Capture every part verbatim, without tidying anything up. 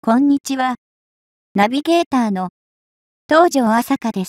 こんにちは。ナビゲーターの東條朝香です。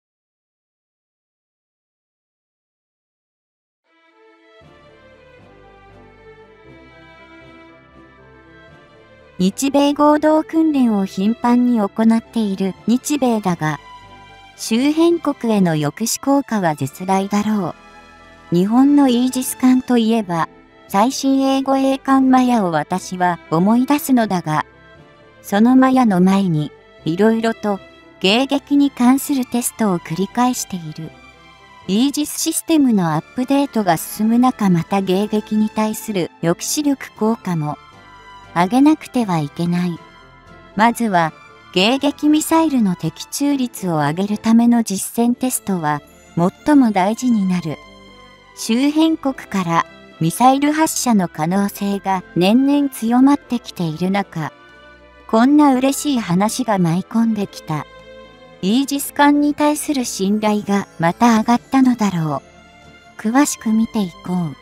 日米合同訓練を頻繁に行っている日米だが、周辺国への抑止効果は絶大だろう。日本のイージス艦といえば、最新英語英艦マヤを私は思い出すのだが、そのマヤの前に、いろいろと迎撃に関するテストを繰り返している。イージスシステムのアップデートが進む中、また迎撃に対する抑止力効果も上げなくてはいけない。まずは、迎撃ミサイルの的中率を上げるための実戦テストは最も大事になる。周辺国からミサイル発射の可能性が年々強まってきている中、こんな嬉しい話が舞い込んできた。イージス艦に対する信頼がまた上がったのだろう。詳しく見ていこう。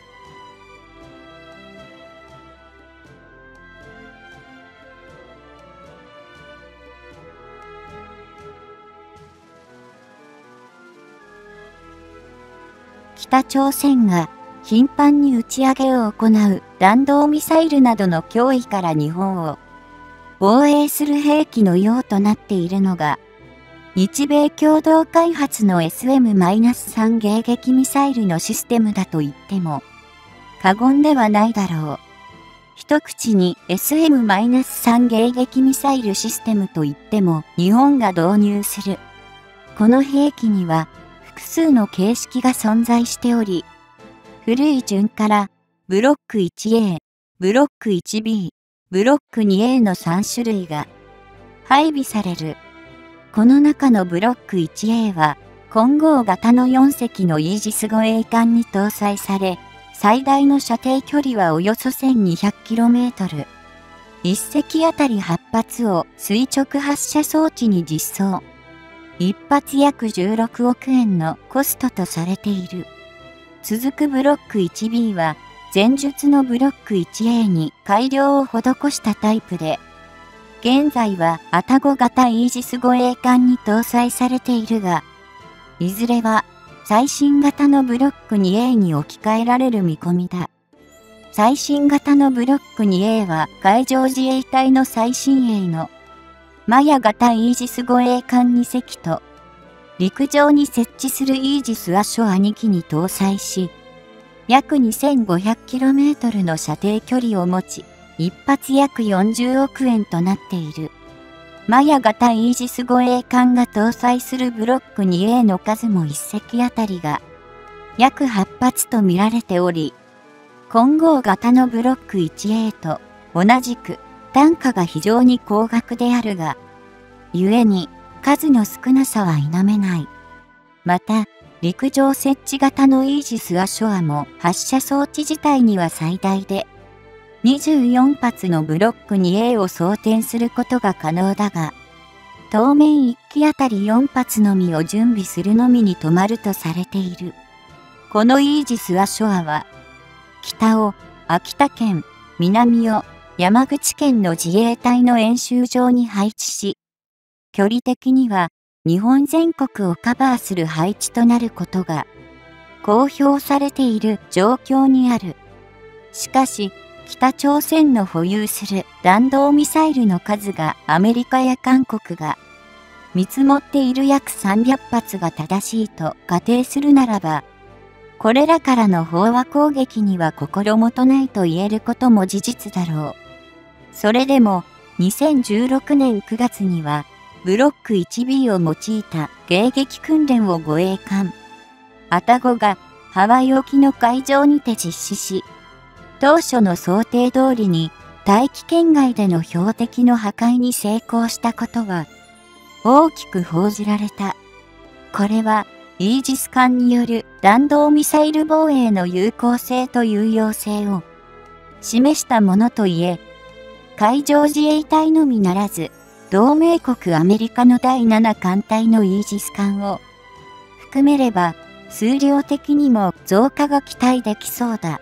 北朝鮮が頻繁に打ち上げを行う弾道ミサイルなどの脅威から日本を防衛する兵器の用となっているのが、日米共同開発の エスエムさん 迎撃ミサイルのシステムだと言っても過言ではないだろう。一口に エスエムさん 迎撃ミサイルシステムと言っても日本が導入する。この兵器には複数の形式が存在しており、古い順からブロック ワンエー、ブロック ワンビー、ブロック ツーエー のさん種類が配備される。この中のブロック ワンエー は混合型のよん隻のイージス護衛艦に搭載され、最大の射程距離はおよそ せんにひゃくキロメートル。いっ隻あたりはち発を垂直発射装置に実装。いち発約じゅうろくおくえんのコストとされている。続くブロック ワンビー は前述のブロック ワンエー に改良を施したタイプで、現在は愛宕型イージス護衛艦に搭載されているが、いずれは最新型のブロック ツーエー に置き換えられる見込みだ。最新型のブロック ツーエー は海上自衛隊の最新鋭のマヤ型イージス護衛艦に隻と陸上に設置するイージスアショアに機に搭載し、約 にせんごひゃくキロメートルの射程距離を持ち、一発約よんじゅうおくえんとなっている。マヤ型イージス護衛艦が搭載するブロック ツーエー の数もいっ隻あたりが約はち発と見られており、混合型のブロック ワンエー と同じく単価が非常に高額であるが、故に数の少なさは否めない。また、陸上設置型のイージスアショアも発射装置自体には最大でにじゅうよん発のブロック ツーエー を装填することが可能だが、当面いっ機あたりよん発のみを準備するのみに止まるとされている。このイージスアショアは、北を秋田県、南を山口県の自衛隊の演習場に配置し、距離的には日本全国をカバーする配置となることが公表されている状況にある。しかし、北朝鮮の保有する弾道ミサイルの数がアメリカや韓国が見積もっている約さんびゃく発が正しいと仮定するならば、これらからの飽和攻撃には心もとないと言えることも事実だろう。それでもにせんじゅうろくねんくがつにはブロック ワンビー を用いた迎撃訓練を護衛艦愛宕がハワイ沖の海上にて実施し、当初の想定通りに大気圏外での標的の破壊に成功したことは大きく報じられた。これはイージス艦による弾道ミサイル防衛の有効性と有用性を示したものといえ、海上自衛隊のみならず同盟国アメリカのだいなな艦隊のイージス艦を含めれば数量的にも増加が期待できそうだ。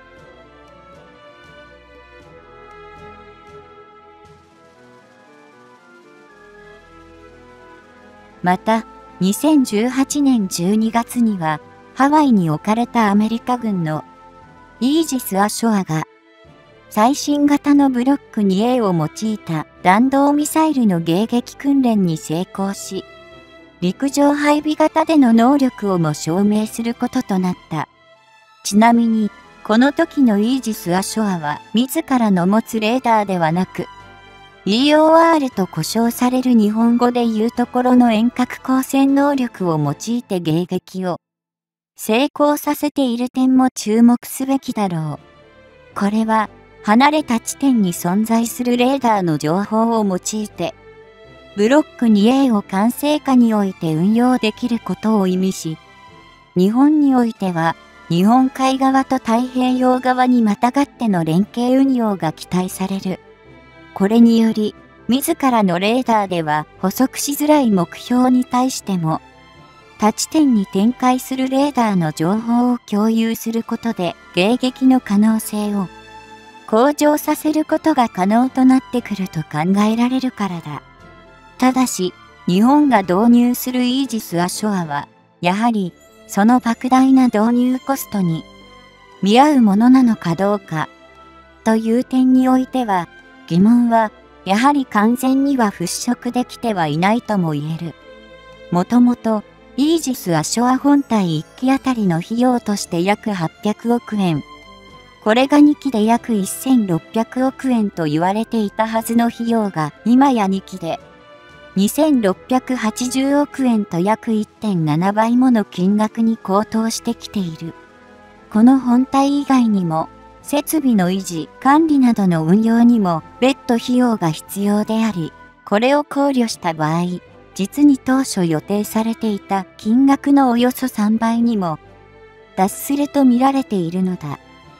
また、にせんじゅうはちねんじゅうにがつには、ハワイに置かれたアメリカ軍のイージス・アショアが、最新型のブロック ツーエー を用いた弾道ミサイルの迎撃訓練に成功し、陸上配備型での能力をも証明することとなった。ちなみに、この時のイージス・アショアは自らの持つレーダーではなく、イーオーアール と呼称される日本語で言うところの遠隔光線能力を用いて迎撃を成功させている点も注目すべきだろう。これは離れた地点に存在するレーダーの情報を用いて、ブロック ツーエー を管制下において運用できることを意味し、日本においては日本海側と太平洋側にまたがっての連携運用が期待される。これにより、自らのレーダーでは捕捉しづらい目標に対しても、他地点に展開するレーダーの情報を共有することで迎撃の可能性を向上させることが可能となってくると考えられるからだ。ただし、日本が導入するイージス・アショアは、やはり、その莫大な導入コストに見合うものなのかどうか、という点においては、疑問は、やはり完全には払拭できてはいないとも言える。もともと、イージス・アショア本体いっきあたりの費用として約はっぴゃくおくえん。これがにきで約せんろっぴゃくおくえんと言われていたはずの費用が、今やにきでにせんろっぴゃくはちじゅうおくえんと約 いってんななばいもの金額に高騰してきている。この本体以外にも、設備の維持、管理などの運用にも別途費用が必要であり、これを考慮した場合、実に当初予定されていた金額のおよそさんばいにも達すると見られているのだ。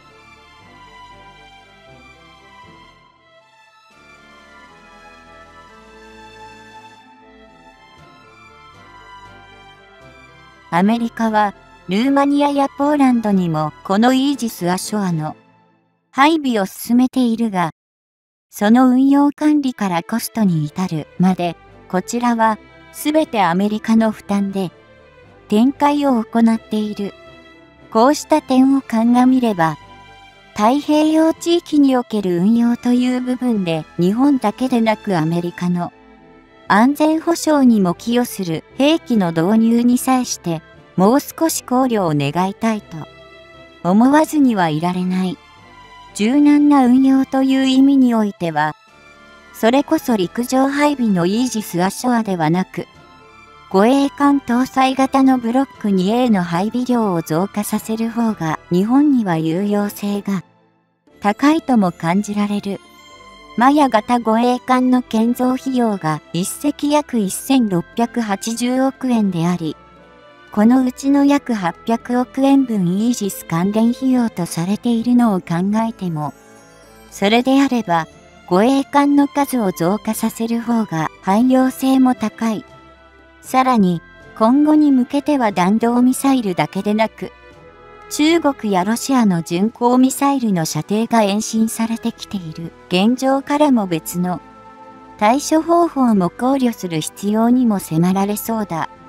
アメリカはルーマニアやポーランドにもこのイージス・アショアの配備を進めているが、その運用管理からコストに至るまで、こちらはすべてアメリカの負担で展開を行っている。こうした点を鑑みれば、太平洋地域における運用という部分で日本だけでなくアメリカの安全保障にも寄与する兵器の導入に際してもう少し考慮を願いたいと思わずにはいられない。柔軟な運用という意味においては、それこそ陸上配備のイージス・アショアではなく、護衛艦搭載型のブロック ツーエー の配備量を増加させる方が日本には有用性が高いとも感じられる。マヤ型護衛艦の建造費用がいっせき約せんろっぴゃくはちじゅうおくえんであり、このうちの約はっぴゃくおくえんぶんイージス関連費用とされているのを考えても、それであれば護衛艦の数を増加させる方が汎用性も高い。さらに今後に向けては弾道ミサイルだけでなく、中国やロシアの巡航ミサイルの射程が延伸されてきている現状からも別の対処方法も考慮する必要にも迫られそうだ。